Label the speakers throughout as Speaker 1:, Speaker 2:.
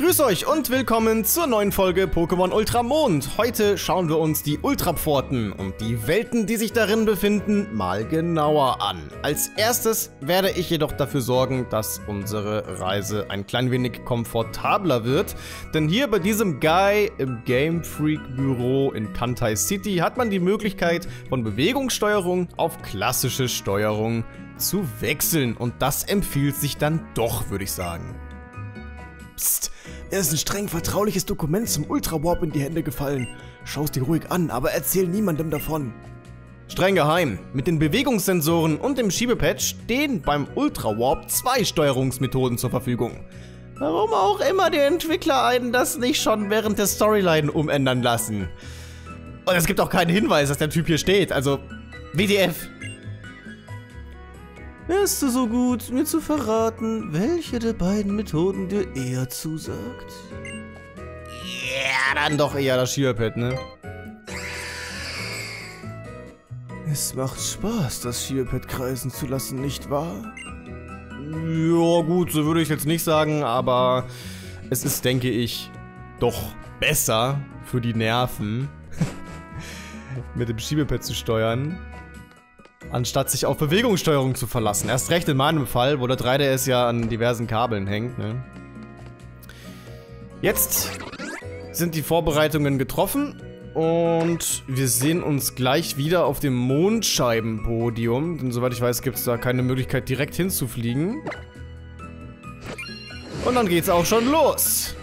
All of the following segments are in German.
Speaker 1: Grüß euch und willkommen zur neuen Folge Pokémon Ultramond. Heute schauen wir uns die Ultrapforten und die Welten, die sich darin befinden, mal genauer an. Als erstes werde ich jedoch dafür sorgen, dass unsere Reise ein klein wenig komfortabler wird. Denn hier bei diesem Guy im Game Freak Büro in Kantai City hat man die Möglichkeit, von Bewegungssteuerung auf klassische Steuerung zu wechseln. Und das empfiehlt sich dann doch, würde ich sagen. Psst, mir ist ein streng vertrauliches Dokument zum Ultra Warp in die Hände gefallen. Schau's dir ruhig an, aber erzähl niemandem davon. Streng geheim. Mit den Bewegungssensoren und dem Schiebepad stehen beim Ultra Warp 2 Steuerungsmethoden zur Verfügung. Warum auch immer die Entwickler einen das nicht schon während der Storyline umändern lassen. Und es gibt auch keinen Hinweis, dass der Typ hier steht, also WTF. Wärst du so gut, mir zu verraten, welche der beiden Methoden dir eher zusagt? Ja, dann doch eher das Schiebepad, ne? Es macht Spaß, das Schiebepad kreisen zu lassen, nicht wahr? Ja gut, so würde ich jetzt nicht sagen, aber es ist, denke ich, doch besser für die Nerven, mit dem Schiebepad zu steuern, anstatt sich auf Bewegungssteuerung zu verlassen. Erst recht in meinem Fall, wo der 3DS ja an diversen Kabeln hängt, ne? Jetzt sind die Vorbereitungen getroffen und wir sehen uns gleich wieder auf dem Mondscheibenpodium. Denn soweit ich weiß, gibt es da keine Möglichkeit, direkt hinzufliegen. Und dann geht's auch schon los.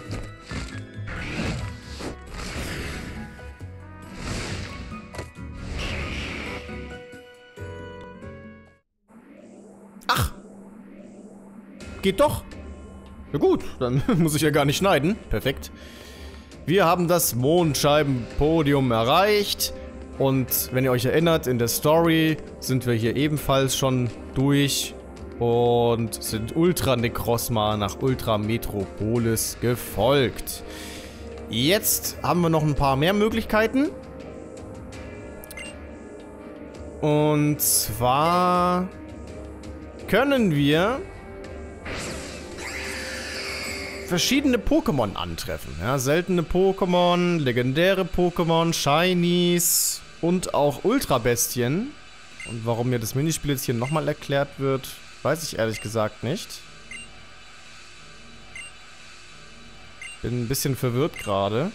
Speaker 1: Geht doch. Ja gut, dann muss ich ja gar nicht schneiden. Perfekt. Wir haben das Mondscheibenpodium erreicht. Und wenn ihr euch erinnert, in der Story sind wir hier ebenfalls schon durch und sind Ultra Necrozma nach Ultra Metropolis gefolgt. Jetzt haben wir noch ein paar mehr Möglichkeiten. Und zwar können wir verschiedene Pokémon antreffen. Ja, seltene Pokémon, legendäre Pokémon, Shinies und auch Ultrabestien. Und warum mir das Minispiel jetzt hier nochmal erklärt wird, weiß ich ehrlich gesagt nicht. Bin ein bisschen verwirrt gerade.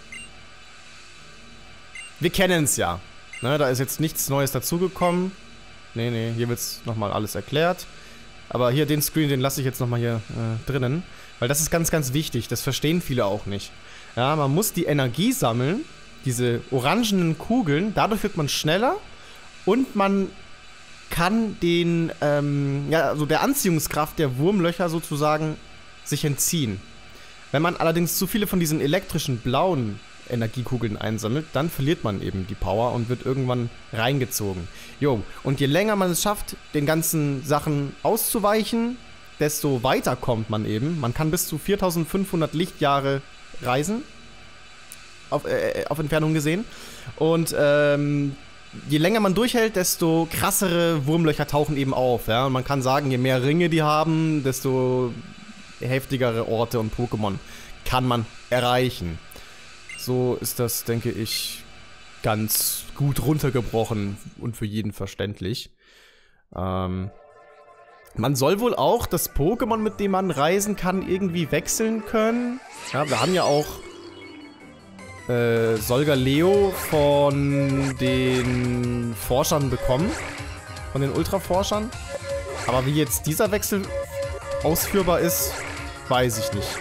Speaker 1: Wir kennen es ja. Ne, da ist jetzt nichts Neues dazugekommen. Nee, hier wird es nochmal alles erklärt. Aber hier den Screen, den lasse ich jetzt nochmal hier drinnen. Weil das ist ganz, ganz wichtig. Das verstehen viele auch nicht. Ja, man muss die Energie sammeln. Diese orangenen Kugeln. Dadurch wird man schneller. Und man kann den, ja, also der Anziehungskraft der Wurmlöcher sozusagen sich entziehen. Wenn man allerdings zu viele von diesen elektrischen blauen Energiekugeln einsammelt, dann verliert man eben die Power und wird irgendwann reingezogen. Jo, und je länger man es schafft, den ganzen Sachen auszuweichen, desto weiter kommt man eben. Man kann bis zu 4500 Lichtjahre reisen, auf Entfernung gesehen. Und je länger man durchhält, desto krassere Wurmlöcher tauchen eben auf. Ja? Und man kann sagen, je mehr Ringe die haben, desto heftigere Orte und Pokémon kann man erreichen. So ist das, denke ich, ganz gut runtergebrochen und für jeden verständlich. Man soll wohl auch das Pokémon, mit dem man reisen kann, irgendwie wechseln können. Ja, wir haben ja auch Solgaleo von den Forschern bekommen. Von den Ultra-Forschern. Aber wie jetzt dieser Wechsel ausführbar ist, weiß ich nicht.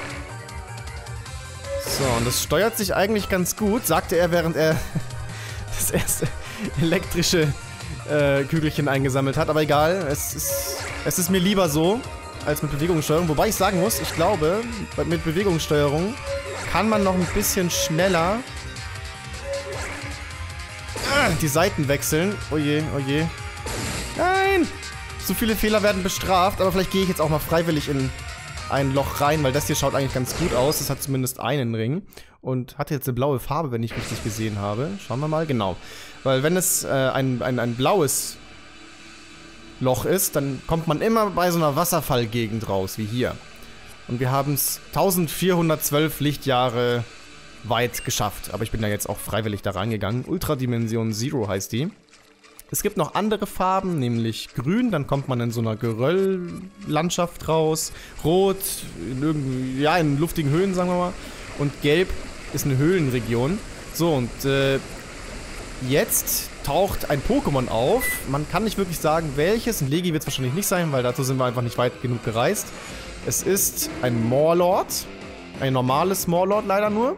Speaker 1: So, und das steuert sich eigentlich ganz gut, sagte er, während er das erste elektrische Kügelchen eingesammelt hat. Aber egal, es ist mir lieber so, als mit Bewegungssteuerung. Wobei ich sagen muss, ich glaube, mit Bewegungssteuerung kann man noch ein bisschen schneller die Seiten wechseln. Oje, oje. Nein! So viele Fehler werden bestraft, aber vielleicht gehe ich jetzt auch mal freiwillig in ein Loch rein, weil das hier schaut eigentlich ganz gut aus. Das hat zumindest einen Ring und hat jetzt eine blaue Farbe, wenn ich richtig gesehen habe. Schauen wir mal, genau. Weil wenn es ein blaues Loch ist, dann kommt man immer bei so einer Wasserfallgegend raus, wie hier. Und wir haben es 1412 Lichtjahre weit geschafft. Aber ich bin da jetzt auch freiwillig da reingegangen. Ultradimension Zero heißt die. Es gibt noch andere Farben, nämlich grün, dann kommt man in so einer Gerölllandschaft raus. Rot, in luftigen Höhen, sagen wir mal. Und gelb ist eine Höhlenregion. So, und jetzt taucht ein Pokémon auf. Man kann nicht wirklich sagen, welches. Ein Legi wird es wahrscheinlich nicht sein, weil dazu sind wir einfach nicht weit genug gereist. Es ist ein Morlord. Ein normales Morlord leider nur.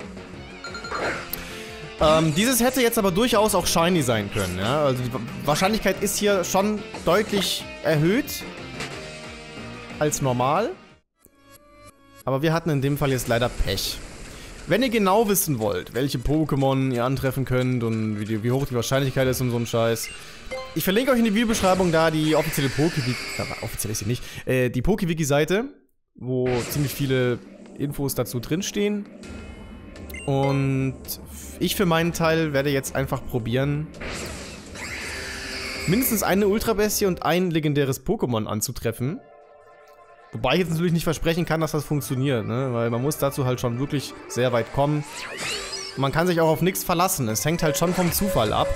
Speaker 1: Dieses hätte jetzt aber durchaus auch shiny sein können, ja. Also die Wahrscheinlichkeit ist hier schon deutlich erhöht als normal. Aber wir hatten in dem Fall jetzt leider Pech. Wenn ihr genau wissen wollt, welche Pokémon ihr antreffen könnt und wie hoch die Wahrscheinlichkeit ist und so ein Scheiß, ich verlinke euch in die Videobeschreibung da die offizielle Pokewiki, offiziell ist sie nicht, die Pokewiki-Seite, wo ziemlich viele Infos dazu drinstehen. Und ich für meinen Teil werde jetzt einfach probieren, mindestens eine Ultrabestie und ein legendäres Pokémon anzutreffen. Wobei ich jetzt natürlich nicht versprechen kann, dass das funktioniert, ne? Weil man muss dazu halt schon wirklich sehr weit kommen. Man kann sich auch auf nichts verlassen. Es hängt halt schon vom Zufall ab.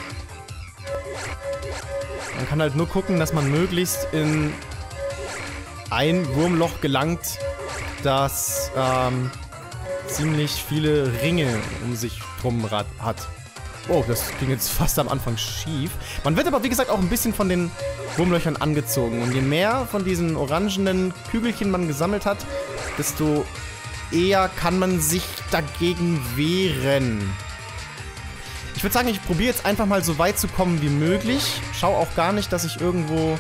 Speaker 1: Man kann halt nur gucken, dass man möglichst in ein Wurmloch gelangt, das ziemlich viele Ringe um sich drum hat. Oh, das ging jetzt fast am Anfang schief. Man wird aber, wie gesagt, auch ein bisschen von den Wurmlöchern angezogen. Und je mehr von diesen orangenen Kügelchen man gesammelt hat, desto eher kann man sich dagegen wehren. Ich würde sagen, ich probiere jetzt einfach mal so weit zu kommen wie möglich. Schau auch gar nicht, dass ich irgendwo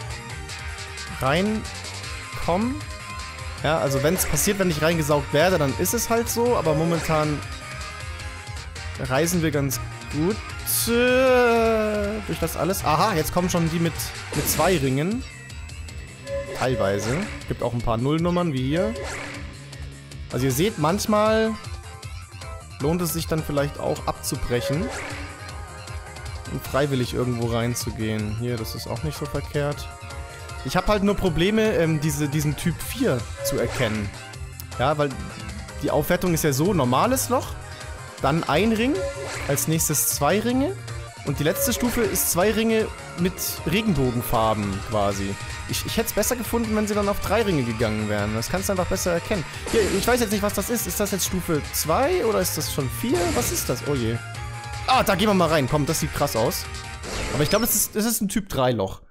Speaker 1: reinkomme. Ja, also wenn es passiert, wenn ich reingesaugt werde, dann ist es halt so. Aber momentan reisen wir ganz gut durch das alles. Aha, jetzt kommen schon die mit 2 Ringen. Teilweise. Gibt auch ein paar Nullnummern, wie hier. Also ihr seht, manchmal lohnt es sich dann vielleicht auch abzubrechen und freiwillig irgendwo reinzugehen. Hier, das ist auch nicht so verkehrt. Ich habe halt nur Probleme, diesen Typ 4 zu erkennen. Ja, weil die Aufwertung ist ja so, normales Loch, dann ein Ring, als nächstes 2 Ringe und die letzte Stufe ist 2 Ringe mit Regenbogenfarben quasi. Ich hätte es besser gefunden, wenn sie dann auf 3 Ringe gegangen wären. Das kannst du einfach besser erkennen. Hier, ich weiß jetzt nicht, was das ist. Ist das jetzt Stufe 2 oder ist das schon 4? Was ist das? Oh je. Ah, da gehen wir mal rein. Komm, das sieht krass aus. Aber ich glaube, das ist ein Typ 3 Loch.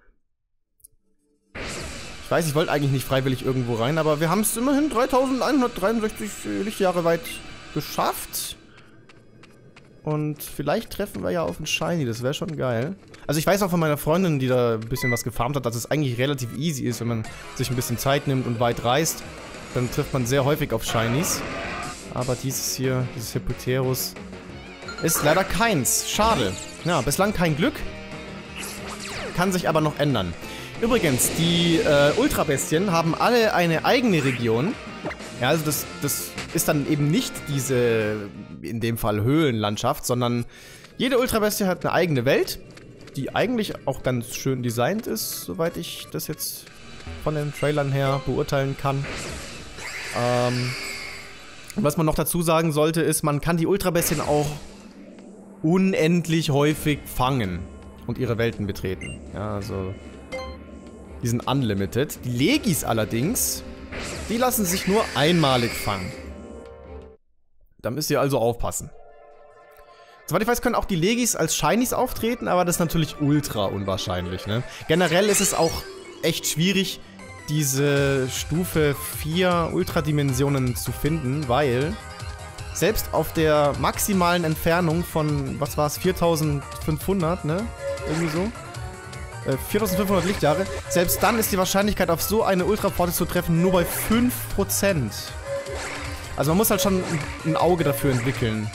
Speaker 1: Ich weiß, ich wollte eigentlich nicht freiwillig irgendwo rein, aber wir haben es immerhin 3163 Lichtjahre weit geschafft. Und vielleicht treffen wir ja auf einen Shiny, das wäre schon geil. Also ich weiß auch von meiner Freundin, die da ein bisschen was gefarmt hat, dass es eigentlich relativ easy ist, wenn man sich ein bisschen Zeit nimmt und weit reist. Dann trifft man sehr häufig auf Shinies. Aber dieses hier, dieses Hippoterus, ist leider keins. Schade. Ja, bislang kein Glück. Kann sich aber noch ändern. Übrigens, die Ultrabestien haben alle eine eigene Region. Ja, also das ist dann eben nicht diese, in dem Fall Höhlenlandschaft, sondern jede Ultrabestie hat eine eigene Welt, die eigentlich auch ganz schön designt ist, soweit ich das jetzt von den Trailern her beurteilen kann. Und was man noch dazu sagen sollte, ist, man kann die Ultrabestien auch unendlich häufig fangen und ihre Welten betreten. Ja, also die sind unlimited. Die Legis allerdings, die lassen sich nur einmalig fangen. Da müsst ihr also aufpassen. Soweit ich weiß, können auch die Legis als Shinies auftreten, aber das ist natürlich ultra unwahrscheinlich, ne? Generell ist es auch echt schwierig, diese Stufe 4 Ultradimensionen zu finden, weil selbst auf der maximalen Entfernung von, was war es, 4500, ne? Irgendwie so. 4500 Lichtjahre. Selbst dann ist die Wahrscheinlichkeit, auf so eine Ultraforte zu treffen, nur bei 5%. Also man muss halt schon ein Auge dafür entwickeln.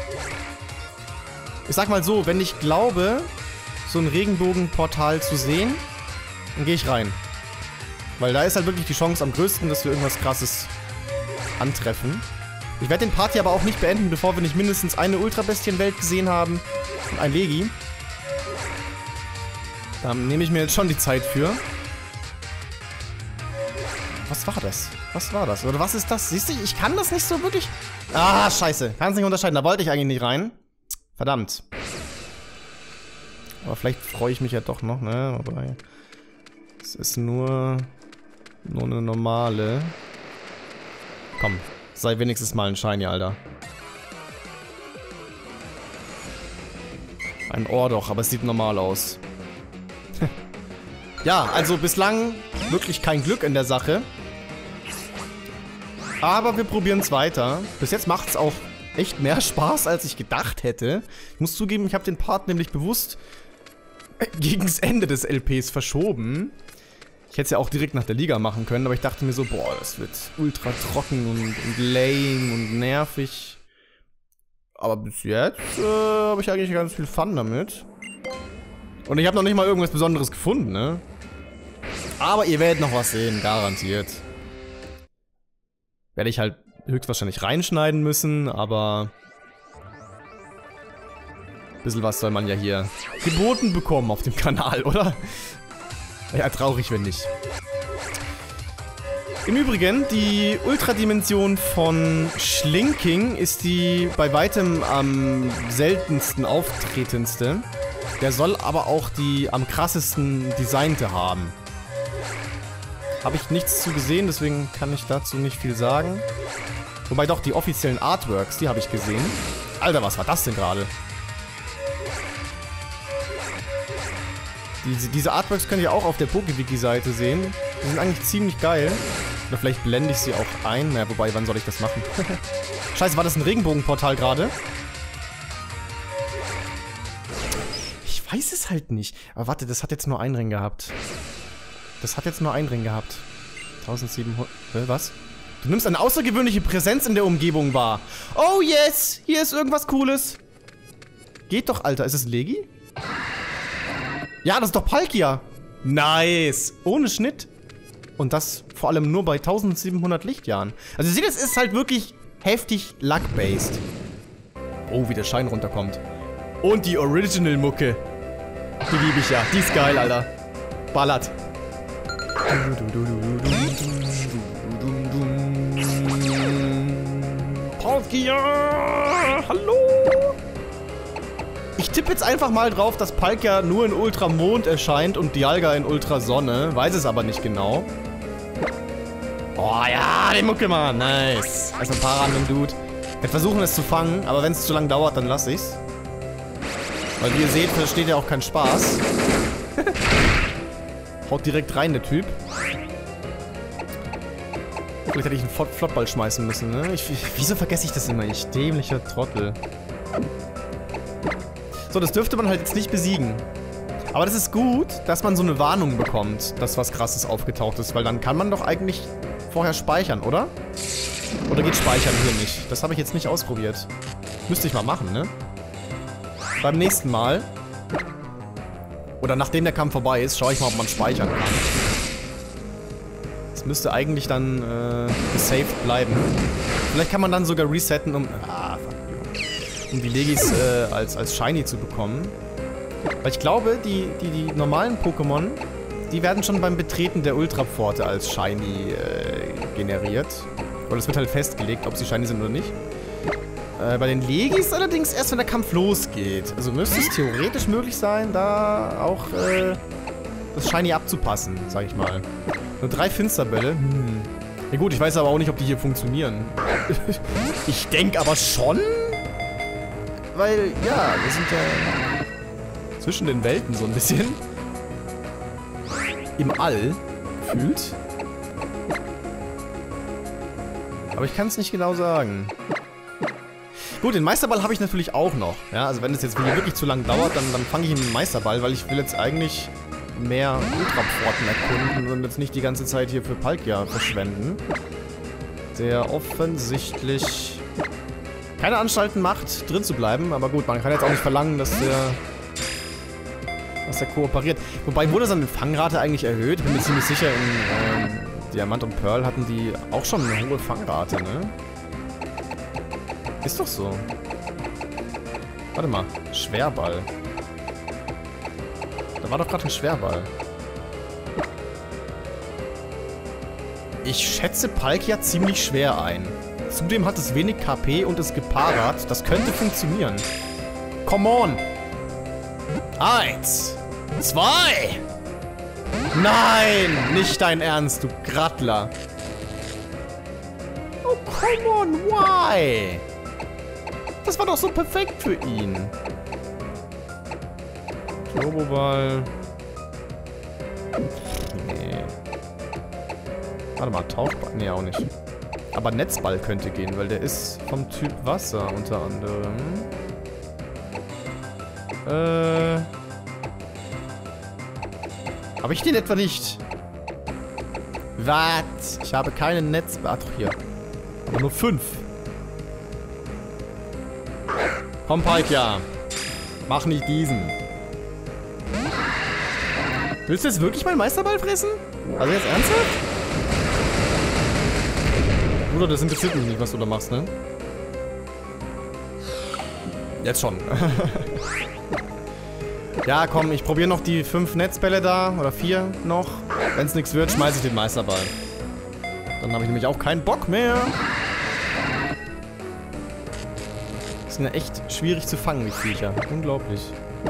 Speaker 1: Ich sag mal so, wenn ich glaube, so ein Regenbogenportal zu sehen, dann gehe ich rein. Weil da ist halt wirklich die Chance am größten, dass wir irgendwas Krasses antreffen. Ich werde den Part hier aber auch nicht beenden, bevor wir nicht mindestens eine Ultrabestienwelt gesehen haben und ein Legi. Da nehme ich mir jetzt schon die Zeit für. Was war das? Was war das? Oder was ist das? Siehst du, ich kann das nicht so wirklich... Ah, scheiße. Kann es nicht unterscheiden. Da wollte ich eigentlich nicht rein. Verdammt. Aber vielleicht freue ich mich ja doch noch, ne? Wobei... Es ist nur eine normale. Komm, sei wenigstens mal ein Shiny, Alter. Ein Ohr doch, aber es sieht normal aus. Ja, also bislang wirklich kein Glück in der Sache. Aber wir probieren es weiter. Bis jetzt macht es auch echt mehr Spaß, als ich gedacht hätte. Ich muss zugeben, ich habe den Part nämlich bewusst gegen das Ende des LPs verschoben. Ich hätte es ja auch direkt nach der Liga machen können, aber ich dachte mir so, boah, das wird ultra trocken und lame und nervig. Aber bis jetzt habe ich eigentlich ganz viel Fun damit. Und ich habe noch nicht mal irgendwas Besonderes gefunden, ne? Aber ihr werdet noch was sehen, garantiert. Werde ich halt höchstwahrscheinlich reinschneiden müssen, aber... Ein bisschen was soll man ja hier geboten bekommen auf dem Kanal, oder? Ja, traurig, wenn nicht. Im Übrigen, die Ultradimension von Schlinking ist die bei weitem am seltensten auftretendste. Der soll aber auch die am krassesten designte haben. Habe ich nichts zu gesehen, deswegen kann ich dazu nicht viel sagen. Wobei doch, die offiziellen Artworks, die habe ich gesehen. Alter, was war das denn gerade? Diese Artworks könnt ihr auch auf der PokeWiki-Seite sehen. Die sind eigentlich ziemlich geil. Oder vielleicht blende ich sie auch ein. Naja, wobei, wann soll ich das machen? Scheiße, war das ein Regenbogenportal gerade? Ich weiß es halt nicht. Aber warte, das hat jetzt nur einen Ring gehabt. Das hat jetzt nur einen Ring gehabt. 1700... was? Du nimmst eine außergewöhnliche Präsenz in der Umgebung wahr. Oh yes! Hier ist irgendwas Cooles. Geht doch, Alter. Ist es Legi? Ja, das ist doch Palkia. Nice. Ohne Schnitt. Und das vor allem nur bei 1700 Lichtjahren. Also ihr seht, es ist halt wirklich heftig luck-based. Oh, wie der Schein runterkommt. Und die Original-Mucke. Die liebe ich ja. Die ist geil, Alter. Ballert. Palkia! Hallo! Ich tippe jetzt einfach mal drauf, dass Palkia nur in Ultramond erscheint und Dialga in Ultrasonne. Weiß es aber nicht genau. Oh ja, die Mucke, Mann. Nice. Also ein paar random Dude. Wir versuchen es zu fangen, aber wenn es zu lang dauert, dann lasse ich's. Weil wie ihr seht, versteht ja auch keinen Spaß. Haut direkt rein, der Typ. Vielleicht hätte ich einen Flottball schmeißen müssen, ne? Wieso vergesse ich das immer? Ich dämlicher Trottel. So, das dürfte man halt jetzt nicht besiegen. Aber das ist gut, dass man so eine Warnung bekommt, dass was Krasses aufgetaucht ist. Weil dann kann man doch eigentlich vorher speichern, oder? Oder geht Speichern hier nicht? Das habe ich jetzt nicht ausprobiert. Müsste ich mal machen, ne? Beim nächsten Mal. Oder nachdem der Kampf vorbei ist, schaue ich mal, ob man speichern kann. Das müsste eigentlich dann gesaved bleiben. Vielleicht kann man dann sogar resetten, um die Legis als Shiny zu bekommen. Weil ich glaube, die normalen Pokémon, die werden schon beim Betreten der Ultrapforte als Shiny generiert. Oder es wird halt festgelegt, ob sie Shiny sind oder nicht. Bei den Legis allerdings erst, wenn der Kampf losgeht. Also müsste es theoretisch möglich sein, da auch das Shiny abzupassen, sag ich mal. Nur 3 Finsterbälle. Ja gut, ich weiß aber auch nicht, ob die hier funktionieren. Ich denke aber schon. Weil, ja, wir sind ja zwischen den Welten so ein bisschen. Im All gefühlt. Aber ich kann es nicht genau sagen. Gut, den Meisterball habe ich natürlich auch noch. Ja, also wenn es jetzt wirklich zu lang dauert, dann fange ich den Meisterball, weil ich will jetzt eigentlich mehr Ultrapforten erkunden und jetzt nicht die ganze Zeit hier für Palkia verschwenden. Der offensichtlich keine Anstalten macht, drin zu bleiben. Aber gut, man kann jetzt auch nicht verlangen, dass der kooperiert. Wobei, wurde seine Fangrate eigentlich erhöht? Ich bin mir ziemlich sicher, in Diamant und Pearl hatten die auch schon eine hohe Fangrate, ne? Ist doch so. Warte mal. Schwerball. Da war doch gerade ein Schwerball. Ich schätze Palkia ziemlich schwer ein. Zudem hat es wenig KP und ist gepaart. Das könnte funktionieren. Come on! 1, 2! Nein! Nicht dein Ernst, du Grattler. Oh, come on, why? Das war doch so perfekt für ihn. Turboball. Nee. Warte mal, Tauchball? Nee, auch nicht. Aber Netzball könnte gehen, weil der ist vom Typ Wasser unter anderem. Habe ich den etwa nicht? Was? Ich habe keinen Netzball. Ach, doch, hier. Aber nur 5. Komm, Palkia. Mach nicht diesen. Willst du jetzt wirklich meinen Meisterball fressen? Also jetzt ernsthaft? Bruder, das interessiert mich nicht, was du da machst, ne? Jetzt schon. Ja, komm, ich probiere noch die 5 Netzbälle da. Oder 4 noch. Wenn es nichts wird, schmeiße ich den Meisterball. Dann habe ich nämlich auch keinen Bock mehr. Das sind ja echt schwierig zu fangen, die Viecher. Unglaublich.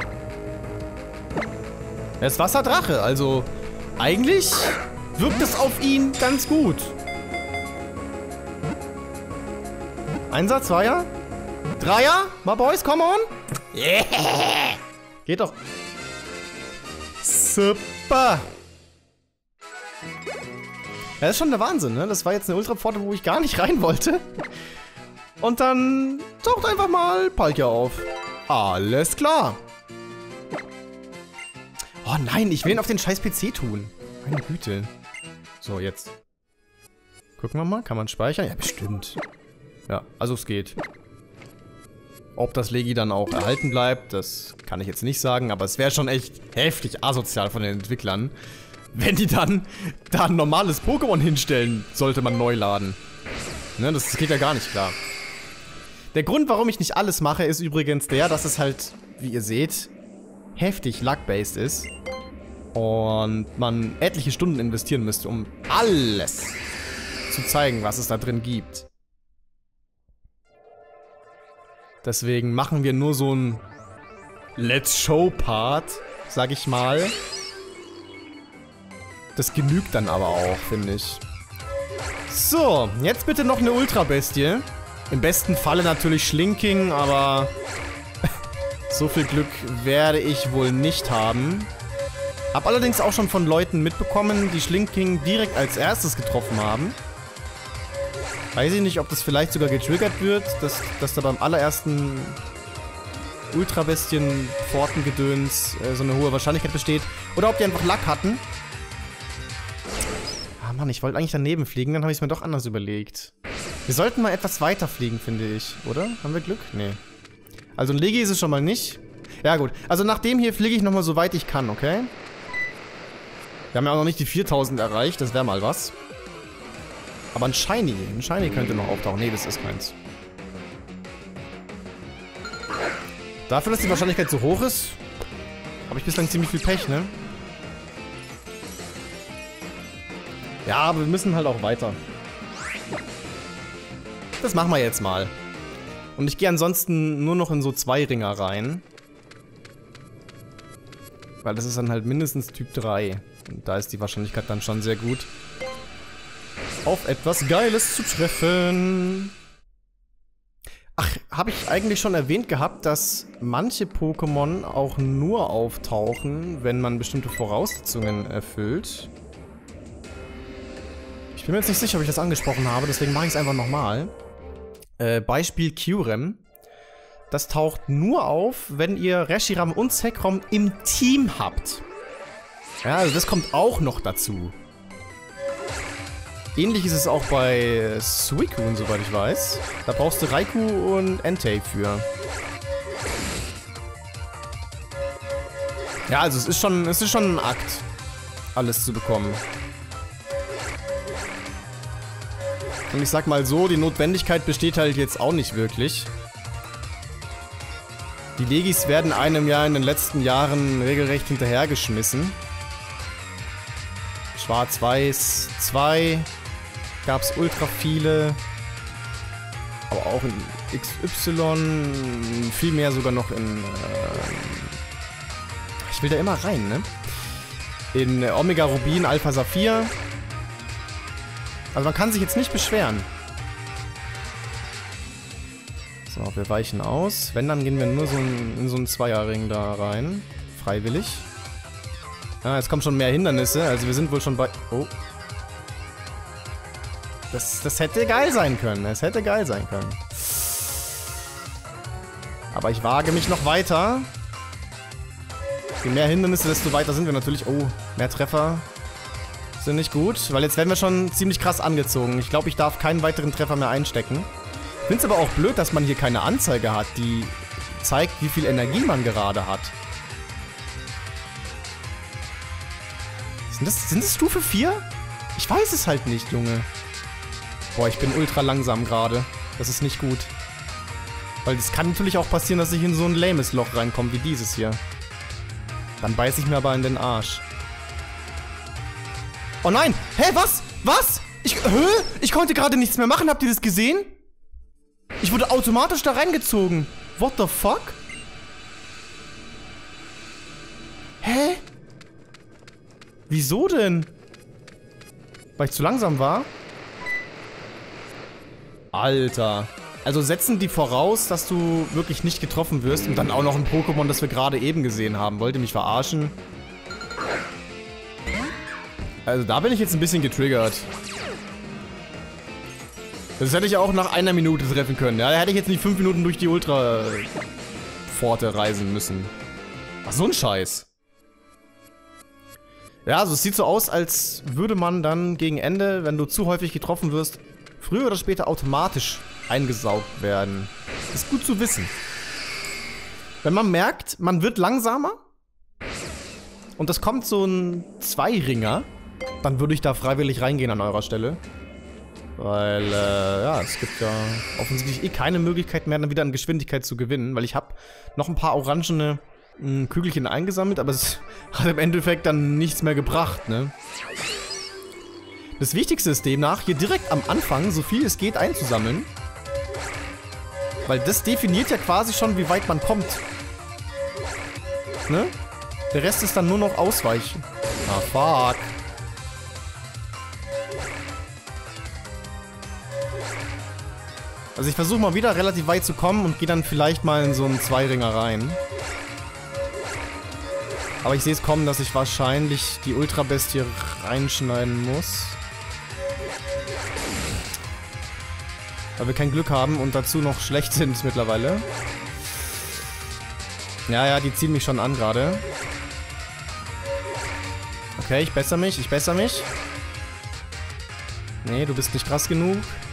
Speaker 1: Er ist Wasserdrache, also eigentlich wirkt es auf ihn ganz gut. Einser, Zweier, Dreier, my boys, come on. Yeah. Geht doch. Super. Ja, das ist schon der Wahnsinn, ne? Das war jetzt eine Ultra-Pforte, wo ich gar nicht rein wollte. Und dann taucht einfach mal Palkia auf. Alles klar. Oh nein, ich will ihn auf den scheiß PC tun. Meine Güte. So, jetzt. Gucken wir mal, kann man speichern? Ja, bestimmt. Ja, also es geht. Ob das Legi dann auch erhalten bleibt, das kann ich jetzt nicht sagen, aber es wäre schon echt heftig asozial von den Entwicklern, wenn die dann da ein normales Pokémon hinstellen, sollte man neu laden. Ne, das geht ja gar nicht klar. Der Grund, warum ich nicht alles mache, ist übrigens der, dass es halt, wie ihr seht, heftig luck-based ist und man etliche Stunden investieren müsste, um alles zu zeigen, was es da drin gibt. Deswegen machen wir nur so ein Let's Show-Part, sag ich mal. Das genügt dann aber auch, finde ich. So, jetzt bitte noch eine Ultra-Bestie. Im besten Falle natürlich Schlinking, aber so viel Glück werde ich wohl nicht haben. Hab allerdings auch schon von Leuten mitbekommen, die Schlinking direkt als erstes getroffen haben. Weiß ich nicht, ob das vielleicht sogar getriggert wird, dass da beim allerersten Ultra-Bestien-Pfortengedöns so eine hohe Wahrscheinlichkeit besteht. Oder ob die einfach Luck hatten. Ah Mann, ich wollte eigentlich daneben fliegen, dann habe ich es mir doch anders überlegt. Wir sollten mal etwas weiter fliegen, finde ich. Oder? Haben wir Glück? Nee. Also ein Legi ist es schon mal nicht. Ja gut, also nach dem hier fliege ich nochmal so weit ich kann, okay? Wir haben ja auch noch nicht die 4000 erreicht, das wäre mal was. Aber ein Shiny könnte noch auftauchen. Nee, das ist keins. Dafür, dass die Wahrscheinlichkeit so hoch ist, habe ich bislang ziemlich viel Pech, ne? Ja, aber wir müssen halt auch weiter. Das machen wir jetzt mal. Und ich gehe ansonsten nur noch in so 2 Ringer rein. Weil das ist dann halt mindestens Typ 3. Und da ist die Wahrscheinlichkeit dann schon sehr gut, auf etwas Geiles zu treffen. Ach, habe ich eigentlich schon erwähnt gehabt, dass manche Pokémon auch nur auftauchen, wenn man bestimmte Voraussetzungen erfüllt? Ich bin mir jetzt nicht sicher, ob ich das angesprochen habe, deswegen mache ich es einfach nochmal. Beispiel Kyurem. Das taucht nur auf, wenn ihr Reshiram und Zekrom im Team habt. Ja, also das kommt auch noch dazu. Ähnlich ist es auch bei Suicune, soweit ich weiß. Da brauchst du Raikou und Entei für. Ja, also es ist schon ein Akt, alles zu bekommen. Und ich sag mal so, die Notwendigkeit besteht halt jetzt auch nicht wirklich. Die Legis werden einem ja in den letzten Jahren regelrecht hinterhergeschmissen. Schwarz-Weiß 2, gab es ultra viele. Aber auch in XY, viel mehr sogar noch in... ich will da immer rein, ne? In Omega Rubin, Alpha Saphir. Also man kann sich jetzt nicht beschweren. So, wir weichen aus. Wenn, dann gehen wir nur so in so einen Zweierring da rein. Freiwillig. Ah, jetzt kommen schon mehr Hindernisse. Also wir sind wohl schon bei... Oh. Das hätte geil sein können. Es hätte geil sein können. Aber ich wage mich noch weiter. Je mehr Hindernisse, desto weiter sind wir natürlich. Oh, mehr Treffer sind nicht gut. Weil jetzt werden wir schon ziemlich krass angezogen. Ich glaube, ich darf keinen weiteren Treffer mehr einstecken. Ich finde es aber auch blöd, dass man hier keine Anzeige hat, die zeigt, wie viel Energie man gerade hat. Sind das Stufe 4? Ich weiß es halt nicht, Junge. Boah, ich bin ultra langsam gerade. Das ist nicht gut. Weil es kann natürlich auch passieren, dass ich in so ein lames Loch reinkomme, wie dieses hier. Dann beiß ich mir aber in den Arsch. Oh nein! Hä, was? Was? Ich konnte gerade nichts mehr machen. Habt ihr das gesehen? Ich wurde automatisch da reingezogen. What the fuck? Hä? Wieso denn? Weil ich zu langsam war? Alter. Also setzen die voraus, dass du wirklich nicht getroffen wirst und dann auch noch ein Pokémon, das wir gerade eben gesehen haben. Wollt ihr mich verarschen? Also da bin ich jetzt ein bisschen getriggert. Das hätte ich auch nach einer Minute treffen können. Ja, da hätte ich jetzt nicht 5 Minuten durch die Ultra-Pforte reisen müssen. Ach, so ein Scheiß. Ja, also es sieht so aus, als würde man dann gegen Ende, wenn du zu häufig getroffen wirst, früher oder später automatisch eingesaugt werden. Ist gut zu wissen. Wenn man merkt, man wird langsamer und es kommt so ein Zweiringer, dann würde ich da freiwillig reingehen an eurer Stelle. Weil, ja, es gibt ja offensichtlich eh keine Möglichkeit mehr, dann wieder an Geschwindigkeit zu gewinnen, weil ich habe noch ein paar orangene Kügelchen eingesammelt, aber es hat im Endeffekt dann nichts mehr gebracht, ne? Das Wichtigste ist demnach, hier direkt am Anfang so viel es geht einzusammeln. Weil das definiert ja quasi schon, wie weit man kommt. Ne? Der Rest ist dann nur noch ausweichen. Ah, fuck. Also ich versuche mal wieder relativ weit zu kommen und gehe dann vielleicht mal in so einen Zweiringer rein. Aber ich sehe es kommen, dass ich wahrscheinlich die Ultra-Bestie reinschneiden muss. Weil wir kein Glück haben und dazu noch schlecht sind mittlerweile. Ja, die ziehen mich schon an gerade. Okay, ich bessere mich, Nee, du bist nicht krass genug.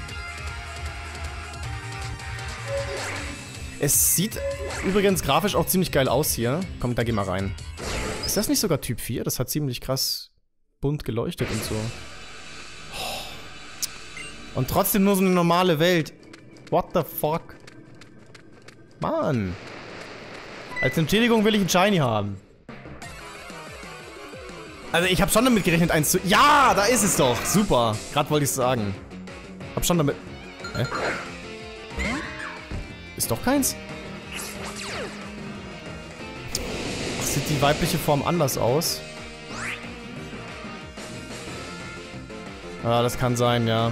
Speaker 1: Es sieht übrigens grafisch auch ziemlich geil aus hier. Komm, da geh mal rein. Ist das nicht sogar Typ 4? Das hat ziemlich krass bunt geleuchtet und so. Und trotzdem nur so eine normale Welt. What the fuck? Mann. Als Entschädigung will ich einen Shiny haben. Also ich habe schon damit gerechnet, eins zu... Ja, da ist es doch. Super. Gerade wollte ich es sagen. Hab schon damit... Hä? Ist doch keins? Ach, sieht die weibliche Form anders aus? Ah, das kann sein, ja.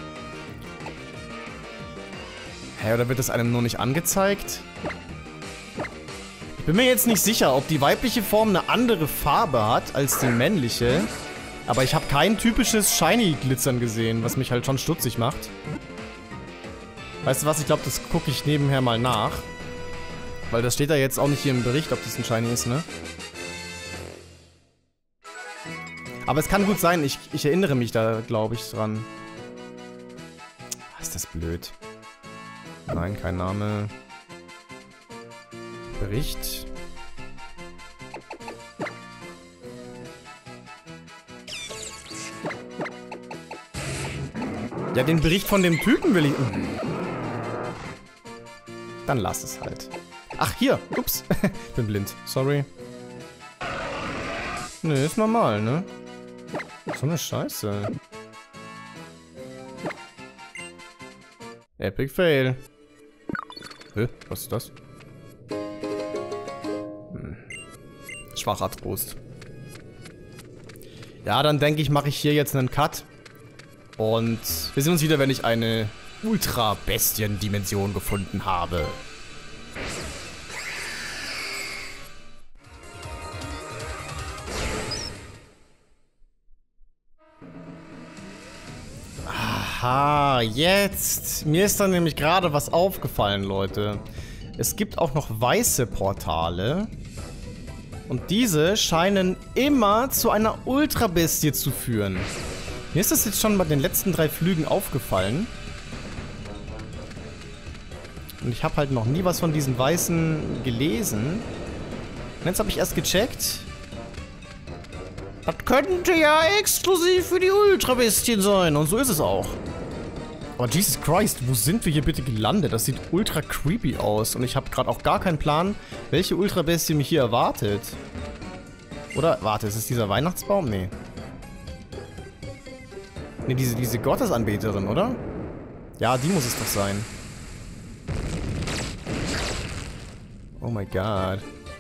Speaker 1: Hä, oder wird das einem nur nicht angezeigt? Ich bin mir jetzt nicht sicher, ob die weibliche Form eine andere Farbe hat als die männliche. Aber ich habe kein typisches Shiny-Glitzern gesehen, was mich halt schon stutzig macht. Weißt du was, ich glaube, das gucke ich nebenher mal nach. Weil das steht da jetzt auch nicht hier im Bericht, ob das ein Shiny ist, ne? Aber es kann gut sein, ich erinnere mich da, glaube ich, dran. Ist das blöd. Nein, kein Name. Bericht. Ja, den Bericht von dem Typen will ich... Dann lass es halt. Ach, hier. Ups. Ich bin blind. Sorry. Nö, ist normal, ne? So eine Scheiße. Epic Fail. Was ist das? Schwacher Trost. Ja, dann denke ich, mache ich hier jetzt einen Cut. Und wir sehen uns wieder, wenn ich eine Ultra-Bestien-Dimension gefunden habe. Aha, jetzt. Mir ist dann nämlich gerade was aufgefallen, Leute. Es gibt auch noch weiße Portale. Und diese scheinen immer zu einer Ultra-Bestie zu führen. Mir ist das jetzt schon bei den letzten 3 Flügen aufgefallen. Und ich habe halt noch nie was von diesen Weißen gelesen. Und jetzt habe ich erst gecheckt. Das könnte ja exklusiv für die Ultra-Bestien sein. Und so ist es auch. Aber Jesus Christ, wo sind wir hier bitte gelandet? Das sieht ultra creepy aus. Und ich habe gerade auch gar keinen Plan, welche Ultra-Bestie mich hier erwartet. Oder, warte, ist es dieser Weihnachtsbaum? Nee. Nee, diese Gottesanbeterin, oder? Ja, die muss es doch sein. Oh my God.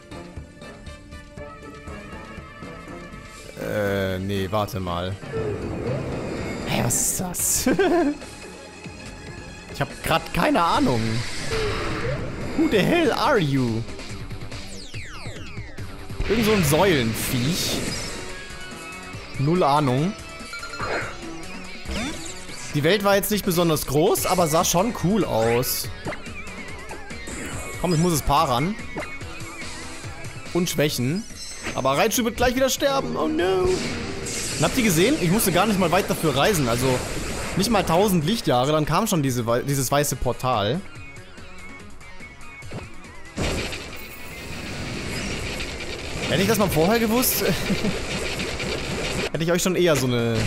Speaker 1: Nee, warte mal. Hä, was ist das? Ich habe gerade keine Ahnung. Who the hell are you? Irgend so ein Säulenviech. Null Ahnung. Die Welt war jetzt nicht besonders groß, aber sah schon cool aus. Komm, ich muss es paaren. Und schwächen. Aber Raichu wird gleich wieder sterben. Oh no. Und habt ihr gesehen? Ich musste gar nicht mal weit dafür reisen. Also nicht mal 1000 Lichtjahre. Dann kam schon dieses weiße Portal. Hätte ich das mal vorher gewusst, hätte ich euch schon eher so eine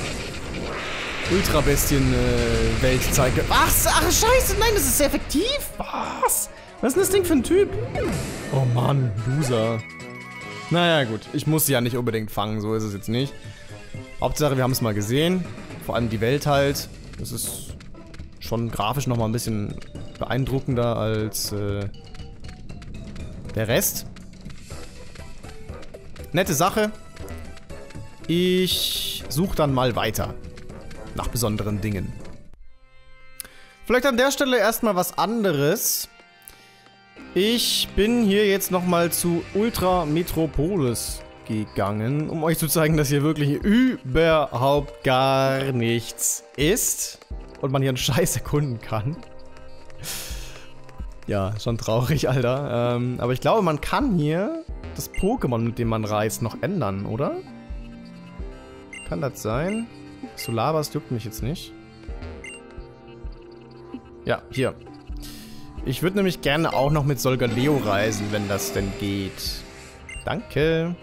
Speaker 1: Ultra-Bestien-Welt zeigen. Ach, scheiße, nein, das ist sehr effektiv. Was? Was ist denn das Ding für ein Typ? Oh Mann, Loser. Naja, gut. Ich muss sie ja nicht unbedingt fangen, so ist es jetzt nicht. Hauptsache, wir haben es mal gesehen. Vor allem die Welt halt. Das ist schon grafisch nochmal ein bisschen beeindruckender als der Rest. Nette Sache. Ich suche dann mal weiter. Nach besonderen Dingen. Vielleicht an der Stelle erstmal was anderes. Ich bin hier jetzt nochmal zu Ultra Metropolis gegangen, um euch zu zeigen, dass hier wirklich überhaupt gar nichts ist. Und man hier einen Scheiß erkunden kann. Ja, schon traurig, Alter. Aber ich glaube, man kann hier das Pokémon, mit dem man reist, noch ändern, oder? Kann das sein? Solabas juckt mich jetzt nicht. Ja, hier. Ich würde nämlich gerne auch noch mit Solgaleo reisen, wenn das denn geht. Danke.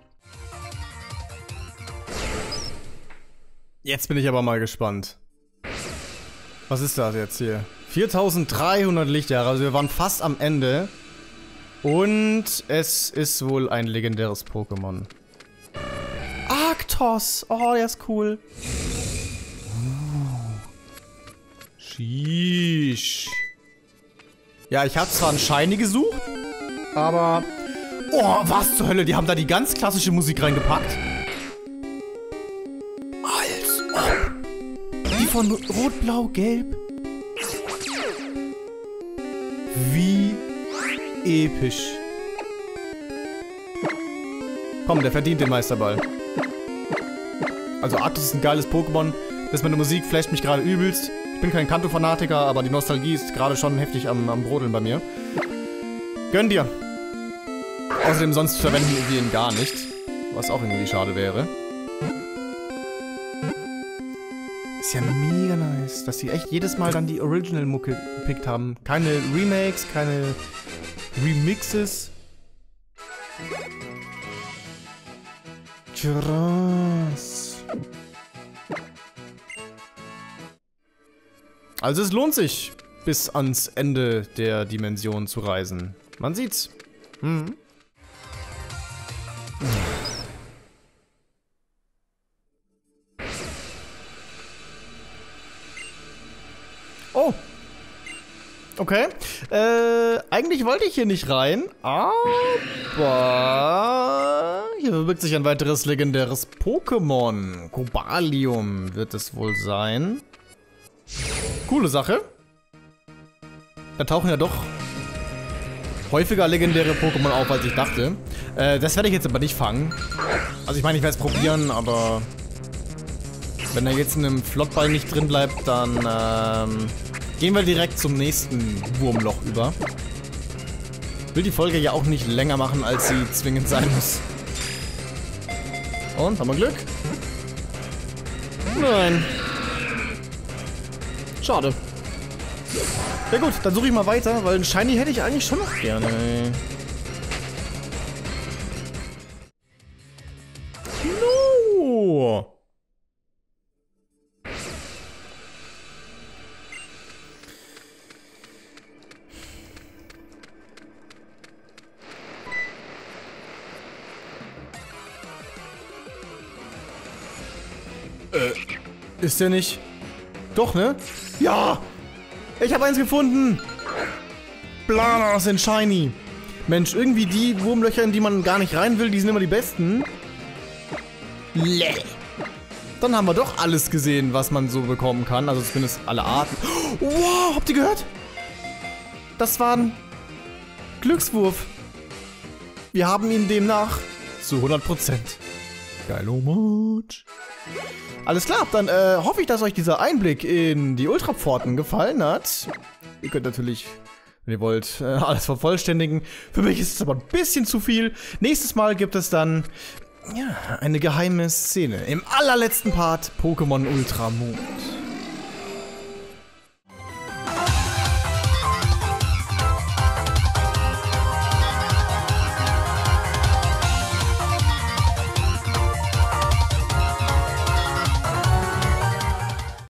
Speaker 1: Jetzt bin ich aber mal gespannt. Was ist das jetzt hier? 4300 Lichtjahre, also wir waren fast am Ende. Und es ist wohl ein legendäres Pokémon. Arctos! Oh, der ist cool. Sheesh. Ja, ich habe zwar einen Shiny gesucht, aber... Oh, was zur Hölle? Die haben da die ganz klassische Musik reingepackt. Als ob. Die von Rot, Blau, Gelb. Wie episch. Komm, der verdient den Meisterball. Also Arctos ist ein geiles Pokémon. Das mit der Musik flasht mich gerade übelst. Ich bin kein Kanto-Fanatiker, aber die Nostalgie ist gerade schon heftig am Brodeln bei mir. Gönn dir. Außerdem sonst verwenden wir ihn gar nicht. Was auch irgendwie schade wäre. Ist ja mega nice, dass sie echt jedes Mal dann die Original-Mucke gepickt haben. Keine Remakes, keine Remixes. Krass. Also es lohnt sich, bis ans Ende der Dimension zu reisen. Man sieht's. Hm. Oh, Okay. Eigentlich wollte ich hier nicht rein, aber hier verbirgt sich ein weiteres legendäres Pokémon. Cobalium wird es wohl sein. Coole Sache. Da tauchen ja doch häufiger legendäre Pokémon auf, als ich dachte. Das werde ich jetzt aber nicht fangen. Also ich meine, ich werde es probieren, aber wenn er jetzt in einem Flottball nicht drin bleibt, dann gehen wir direkt zum nächsten Wurmloch über. Will die Folge ja auch nicht länger machen, als sie zwingend sein muss. Und, haben wir Glück? Nein. Schade. Ja gut, dann suche ich mal weiter, weil ein Shiny hätte ich eigentlich schon noch gerne. No! Ist der nicht? Doch, ne? Ja! Ich habe eins gefunden! Blanas in Shiny. Mensch, irgendwie die Wurmlöcher, in die man gar nicht rein will, die sind immer die besten. Dann haben wir doch alles gesehen, was man so bekommen kann. Also zumindest alle Arten. Wow, habt ihr gehört? Das war ein Glückswurf. Wir haben ihn demnach zu 100%. Geilomod. Alles klar, dann hoffe ich, dass euch dieser Einblick in die Ultrapforten gefallen hat. Ihr könnt natürlich, wenn ihr wollt, alles vervollständigen. Für mich ist es aber ein bisschen zu viel. Nächstes Mal gibt es dann ja, eine geheime Szene. Im allerletzten Part Pokémon Ultramond.